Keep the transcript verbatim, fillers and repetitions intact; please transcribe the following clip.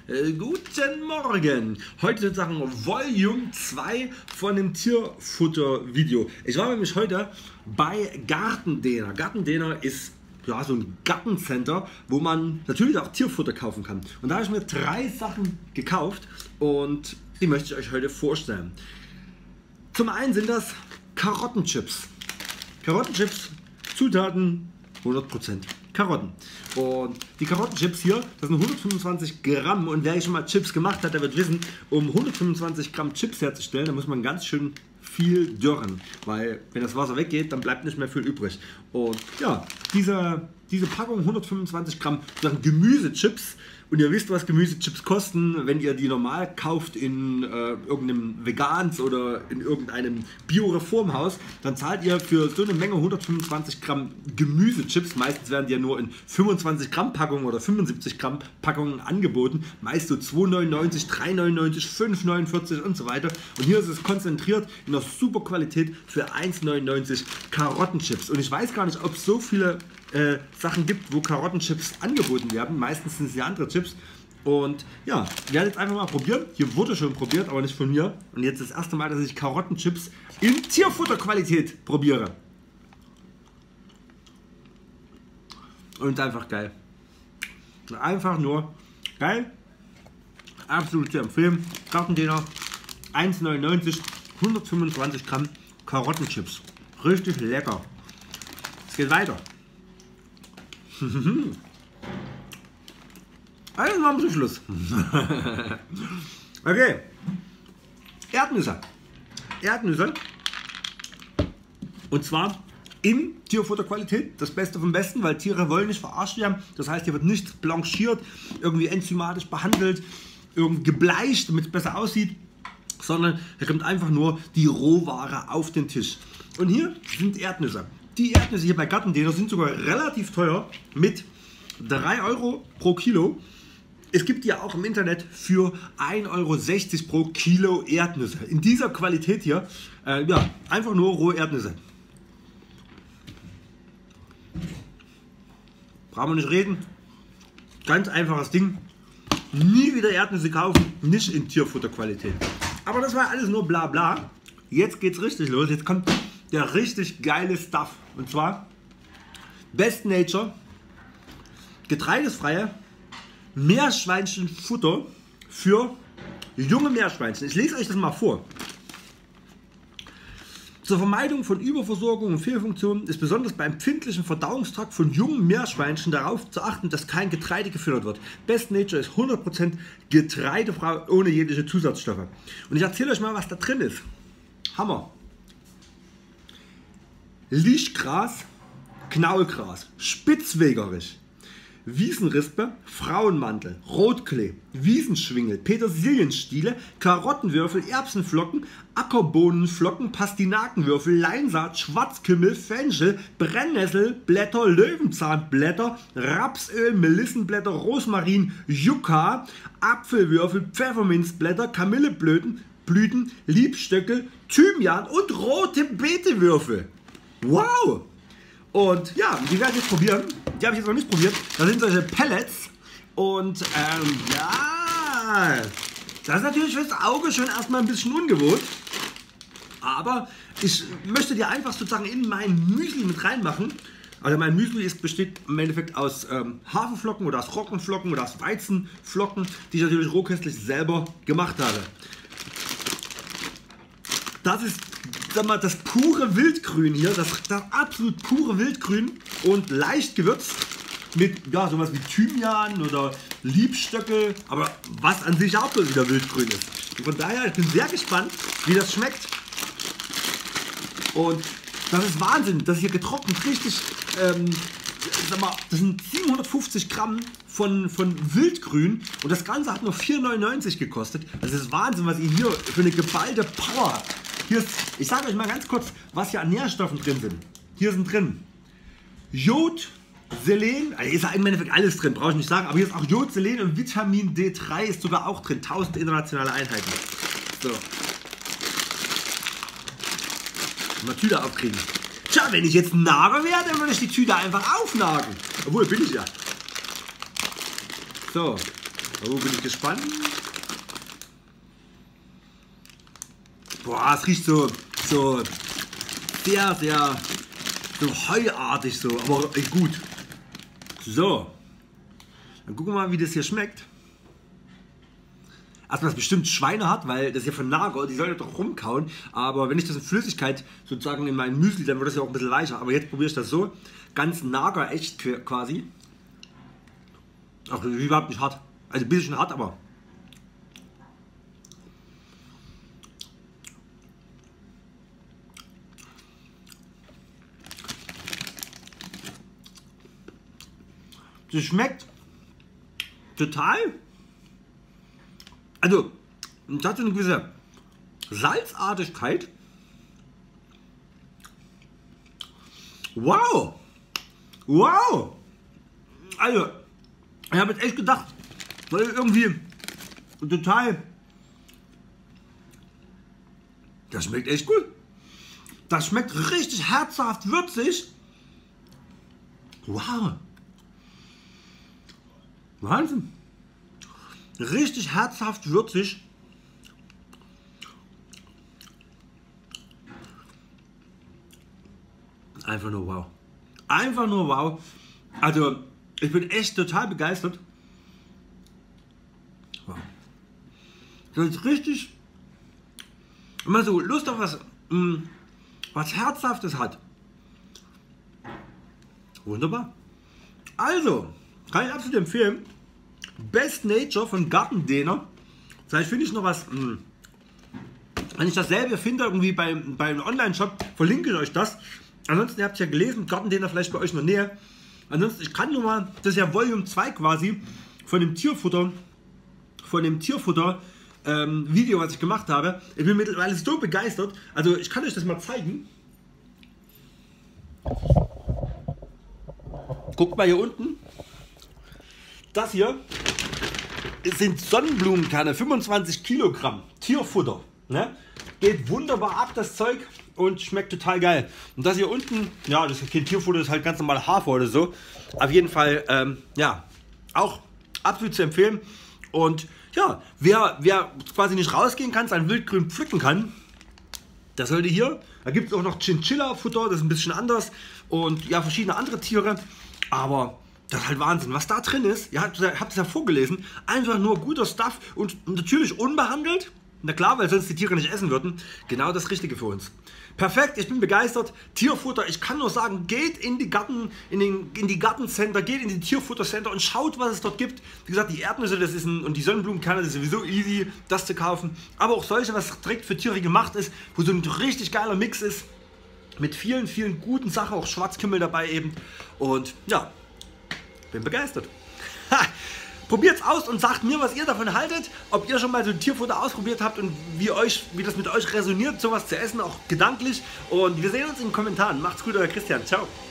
Äh, guten Morgen! Heute sozusagen Volume zwei von dem Tierfutter-Video. Ich war nämlich heute bei Gardendena. Gardendena ist ja, so ein Gartencenter, wo man natürlich auch Tierfutter kaufen kann. Und da habe ich mir drei Sachen gekauft und die möchte ich euch heute vorstellen. Zum einen sind das Karottenchips. Karottenchips, Zutaten hundert Prozent Karotten. Und die Karottenchips hier, das sind hundertfünfundzwanzig Gramm, und wer schon mal Chips gemacht hat, der wird wissen, um hundertfünfundzwanzig Gramm Chips herzustellen, da muss man ganz schön viel dürren, weil wenn das Wasser weggeht, dann bleibt nicht mehr viel übrig. Und ja, diese, diese Packung hundertfünfundzwanzig Gramm Gemüsechips, und ihr wisst, was Gemüsechips kosten, wenn ihr die normal kauft in äh, irgendeinem Vegans oder in irgendeinem Bio-Reformhaus, dann zahlt ihr für so eine Menge hundertfünfundzwanzig Gramm Gemüsechips, meistens werden die ja nur in fünfundzwanzig Gramm Packungen oder fünfundsiebzig Gramm Packungen angeboten, meist so zwei neunundneunzig, drei neunundneunzig, fünf neunundvierzig und so weiter. Und hier ist es konzentriert in einer super Qualität für eins neunundneunzig Karottenchips. Und ich weiß gar nicht, ob es so viele äh, Sachen gibt, wo Karottenchips angeboten werden. Meistens sind es ja andere Chips. Und ja, ich werde jetzt einfach mal probieren. Hier wurde schon probiert, aber nicht von mir. Und jetzt das erste Mal, dass ich Karottenchips in Tierfutterqualität probiere. Und einfach geil. Einfach nur geil. Absolut zu empfehlen. Gardendena, eins neunundneunzig, hundertfünfundzwanzig Gramm Karottenchips. Richtig lecker. Es geht weiter. Also noch zum Schluss. Okay. Erdnüsse. Erdnüsse. Und zwar in Tierfutterqualität. Das Beste vom Besten, weil Tiere wollen nicht verarscht werden. Das heißt, hier wird nichts blanchiert, irgendwie enzymatisch behandelt, irgendwie gebleicht, damit es besser aussieht, sondern hier kommt einfach nur die Rohware auf den Tisch. Und hier sind Erdnüsse. Die Erdnüsse hier bei Gardendena sind sogar relativ teuer mit drei Euro pro Kilo. Es gibt die ja auch im Internet für ein Euro sechzig pro Kilo Erdnüsse. In dieser Qualität hier, äh, ja, einfach nur rohe Erdnüsse. Brauchen wir nicht reden. Ganz einfaches Ding. Nie wieder Erdnüsse kaufen, nicht in Tierfutterqualität. Aber das war alles nur bla bla. Jetzt geht's richtig los. Jetzt kommt der richtig geile Stuff. Und zwar Best Nature getreidesfreie Meerschweinchenfutter für junge Meerschweinchen. Ich lese euch das mal vor. Zur Vermeidung von Überversorgung und Fehlfunktionen ist besonders beim empfindlichen Verdauungstrakt von jungen Meerschweinchen darauf zu achten, dass kein Getreide gefüttert wird. Best Nature ist hundert Prozent getreidefrei, ohne jegliche Zusatzstoffe. Und ich erzähle euch mal, was da drin ist. Hammer. Lichtgras, Knaulgras, Spitzwegerich, Wiesenrispe, Frauenmantel, Rotklee, Wiesenschwingel, Petersilienstiele, Karottenwürfel, Erbsenflocken, Ackerbohnenflocken, Pastinakenwürfel, Leinsaat, Schwarzkümmel, Fenchel, Brennnesselblätter, Löwenzahnblätter, Rapsöl, Melissenblätter, Rosmarin, Yucca, Apfelwürfel, Pfefferminzblätter, Kamilleblüten, Blüten, Liebstöcke, Thymian und rote Beetewürfel. Wow! Und ja, die werde ich jetzt probieren. Die habe ich jetzt noch nicht probiert. Da sind solche Pellets. Und ähm, ja, das ist natürlich fürs Auge schon erstmal ein bisschen ungewohnt. Aber ich möchte die einfach sozusagen in mein Müsli mit reinmachen. Also mein Müsli ist, besteht im Endeffekt aus ähm, Haferflocken oder aus Roggenflocken oder aus Weizenflocken, die ich natürlich rohköstlich selber gemacht habe. Das ist, sag mal, das pure Wildgrün hier, das, das absolut pure Wildgrün und leicht gewürzt mit ja, sowas wie Thymian oder Liebstöcke, aber was an sich auch wieder Wildgrün ist. Und von daher, ich bin sehr gespannt, wie das schmeckt. Und das ist Wahnsinn, das ist hier getrocknet, richtig, ähm, sag mal, das sind siebenhundertfünfzig Gramm von, von Wildgrün und das Ganze hat nur vier neunundneunzig gekostet. Das ist Wahnsinn, was ihr hier für eine geballte Power habt. Hier ist, ich sage euch mal ganz kurz, was hier an Nährstoffen drin sind. Hier sind drin Jod, Selen, also ist ja im Endeffekt alles drin, brauche ich nicht sagen, aber hier ist auch Jod, Selen und Vitamin D drei ist sogar auch drin, tausend internationale Einheiten. So. Mal Tüte aufkriegen. Tja, wenn ich jetzt Nager wäre, dann würde ich die Tüte einfach aufnagen. Obwohl, bin ich ja. So. Oh, bin ich gespannt. Boah, es riecht so, so sehr, sehr so heuartig so, aber echt gut. So, dann gucken wir mal, wie das hier schmeckt. Erstmal, das bestimmt Schweine hat, weil das hier von Nager, die sollen doch rumkauen. Aber wenn ich das in Flüssigkeit sozusagen in mein Müsli, dann wird das ja auch ein bisschen weicher. Aber jetzt probiere ich das so, ganz Nager, echt quasi. Auch überhaupt nicht hart. Also ein bisschen hart, aber das schmeckt total. Also, es hat so eine gewisse Salzartigkeit. Wow! Wow! Also, ich habe jetzt echt gedacht, weil irgendwie total. Das schmeckt echt gut. Das schmeckt richtig herzhaft würzig. Wow! Wahnsinn! Richtig herzhaft würzig. Einfach nur wow. Einfach nur wow. Also, ich bin echt total begeistert. Wow. Das ist richtig. Wenn man so Lust auf was, mh, was Herzhaftes hat. Wunderbar. Also, kann ich absolut empfehlen. Best Nature von Gartendehner. Vielleicht finde ich noch was. Mh, wenn ich dasselbe finde, irgendwie beim, beim Online-Shop, verlinke ich euch das. Ansonsten, ihr habt es ja gelesen, Gartendehner vielleicht bei euch in der Nähe. Ansonsten, ich kann nur mal, das ist ja Volume zwei quasi, von dem Tierfutter, von dem Tierfutter ähm, Video, was ich gemacht habe. Ich bin mittlerweile so begeistert. Also, ich kann euch das mal zeigen. Guckt mal hier unten. Das hier sind Sonnenblumenkerne, fünfundzwanzig Kilogramm Tierfutter. Ne? Geht wunderbar ab, das Zeug, und schmeckt total geil. Und das hier unten, ja, das ist kein Tierfutter, das ist halt ganz normal Hafer oder so. Auf jeden Fall, ähm, ja, auch absolut zu empfehlen. Und ja, wer, wer quasi nicht rausgehen kann, sein Wildgrün pflücken kann, das sollte hier. Da gibt es auch noch Chinchilla-Futter, das ist ein bisschen anders. Und ja, verschiedene andere Tiere. Aber das ist halt Wahnsinn, was da drin ist. Ihr habt es ja vorgelesen. Einfach nur guter Stuff und natürlich unbehandelt. Na klar, weil sonst die Tiere nicht essen würden. Genau das Richtige für uns. Perfekt, ich bin begeistert. Tierfutter, ich kann nur sagen, geht in die Garten, in, den, in die Gartencenter, geht in die Tierfuttercenter und schaut, was es dort gibt. Wie gesagt, die Erdnüsse, das ist ein, und die Sonnenblumenkerne, das ist sowieso easy, das zu kaufen. Aber auch solche, was direkt für Tiere gemacht ist, wo so ein richtig geiler Mix ist. Mit vielen, vielen guten Sachen, auch Schwarzkümmel dabei eben. Und ja, bin begeistert. Ha! Probiert's aus und sagt mir, was ihr davon haltet, ob ihr schon mal so ein Tierfutter ausprobiert habt und wie, euch, wie das mit euch resoniert, sowas zu essen, auch gedanklich. Und wir sehen uns in den Kommentaren. Macht's gut, euer Christian. Ciao.